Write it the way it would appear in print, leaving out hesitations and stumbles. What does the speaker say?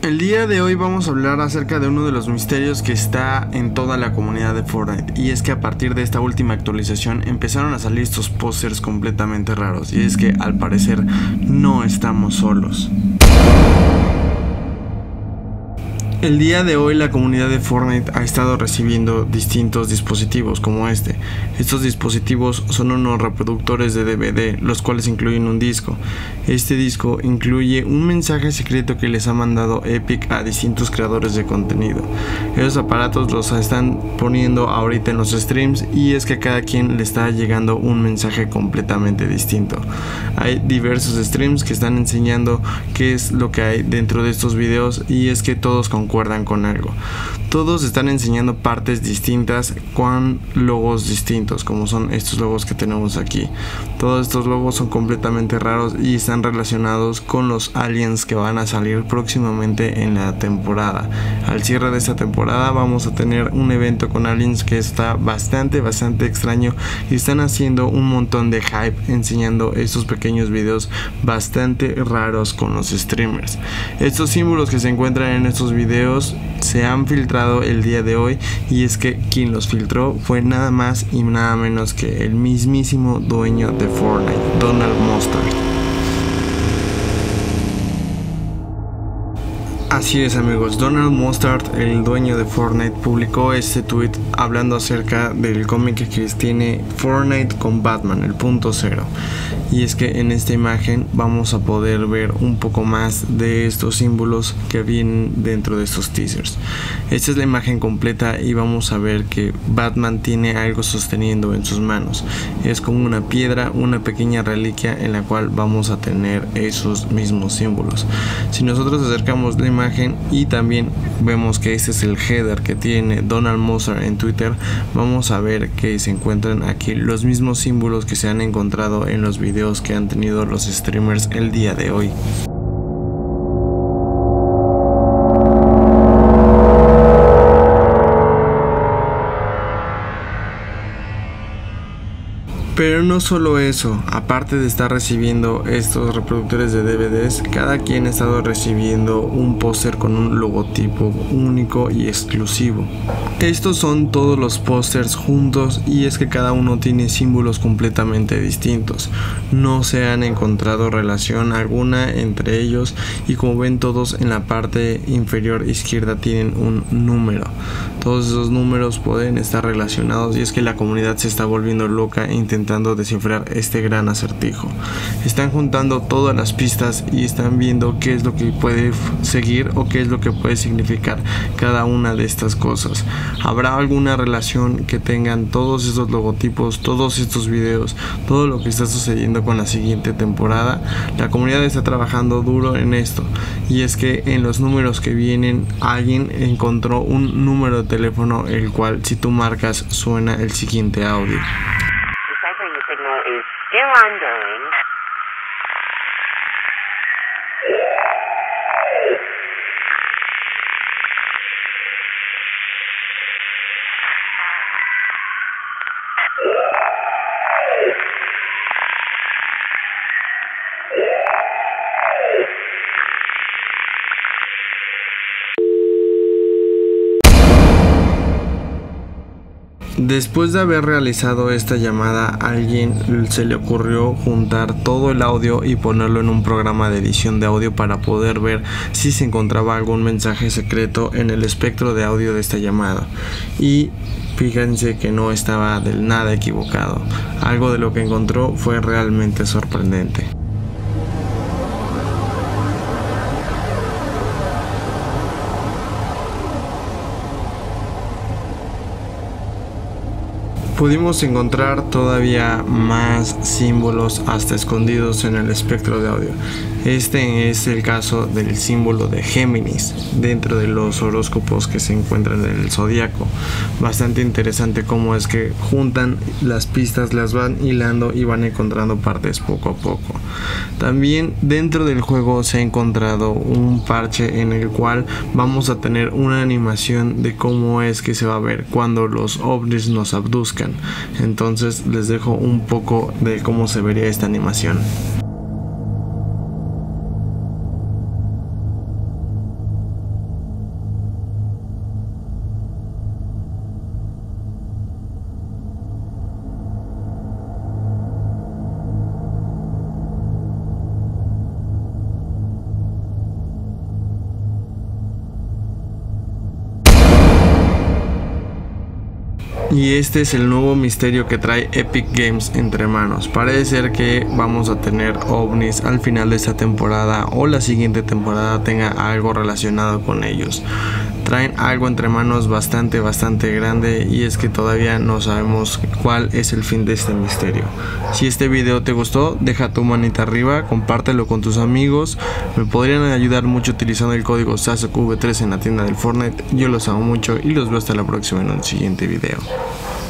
El día de hoy vamos a hablar acerca de uno de los misterios que está en toda la comunidad de Fortnite, y es que a partir de esta última actualización empezaron a salir estos pósters completamente raros, y es que al parecer no estamos solos. El día de hoy la comunidad de Fortnite ha estado recibiendo distintos dispositivos como este. Estos dispositivos son unos reproductores de DVD, los cuales incluyen un disco. Este disco incluye un mensaje secreto que les ha mandado Epic a distintos creadores de contenido. Esos aparatos los están poniendo ahorita en los streams, y es que a cada quien le está llegando un mensaje completamente distinto. Hay diversos streams que están enseñando qué es lo que hay dentro de estos videos, y es que todos concuerdan con algo. Todos están enseñando partes distintas con logos distintos, como son estos logos que tenemos aquí. Todos estos logos son completamente raros y están relacionados con los aliens que van a salir próximamente en la temporada. Al cierre de esta temporada vamos a tener un evento con aliens que está bastante extraño, y están haciendo un montón de hype enseñando estos pequeños videos bastante raros con los streamers. Estos símbolos que se encuentran en estos videos se han filtrado el día de hoy, y es que quien los filtró fue nada más y nada menos que el mismísimo dueño de Fortnite, Donald Mustard. Así es, amigos, Donald Mustard, el dueño de Fortnite, publicó este tweet hablando acerca del cómic que tiene Fortnite con Batman, el punto cero. Y es que en esta imagen vamos a poder ver un poco más de estos símbolos que vienen dentro de estos teasers. Esta es la imagen completa, y vamos a ver que Batman tiene algo sosteniendo en sus manos. Es como una piedra, una pequeña reliquia en la cual vamos a tener esos mismos símbolos. Si nosotros acercamos la imagen y también vemos que este es el header que tiene Donald Mustard en Twitter, vamos a ver que se encuentran aquí los mismos símbolos que se han encontrado en los videos que han tenido los streamers el día de hoy. Pero no solo eso, aparte de estar recibiendo estos reproductores de DVDs, cada quien ha estado recibiendo un póster con un logotipo único y exclusivo. Estos son todos los pósters juntos, y es que cada uno tiene símbolos completamente distintos. No se han encontrado relación alguna entre ellos, y como ven, todos en la parte inferior izquierda tienen un número. Todos esos números pueden estar relacionados, y es que la comunidad se está volviendo loca intentando descifrar este gran acertijo. Están juntando todas las pistas y están viendo qué es lo que puede seguir o qué es lo que puede significar cada una de estas cosas. ¿Habrá alguna relación que tengan todos estos logotipos, todos estos videos, todo lo que está sucediendo con la siguiente temporada? La comunidad está trabajando duro en esto, y es que en los números que vienen alguien encontró un número de teléfono el cual, si tú marcas, suena el siguiente audio. Después de haber realizado esta llamada, a alguien se le ocurrió juntar todo el audio y ponerlo en un programa de edición de audio para poder ver si se encontraba algún mensaje secreto en el espectro de audio de esta llamada. Y fíjense que no estaba del nada equivocado. Algo de lo que encontró fue realmente sorprendente. Pudimos encontrar todavía más símbolos hasta escondidos en el espectro de audio. Este es el caso del símbolo de Géminis dentro de los horóscopos que se encuentran en el zodiaco. Bastante interesante cómo es que juntan las pistas, las van hilando y van encontrando partes poco a poco. También dentro del juego se ha encontrado un parche en el cual vamos a tener una animación de cómo es que se va a ver cuando los ovnis nos abduzcan. Entonces les dejo un poco de cómo se vería esta animación. Y este es el nuevo misterio que trae Epic Games entre manos. Parece ser que vamos a tener ovnis al final de esta temporada o la siguiente temporada tenga algo relacionado con ellos. Traen algo entre manos bastante grande, y es que todavía no sabemos cuál es el fin de este misterio. Si este video te gustó, deja tu manita arriba, compártelo con tus amigos. Me podrían ayudar mucho utilizando el código SASOCV3 en la tienda del Fortnite. Yo los amo mucho y los veo hasta la próxima en un siguiente video.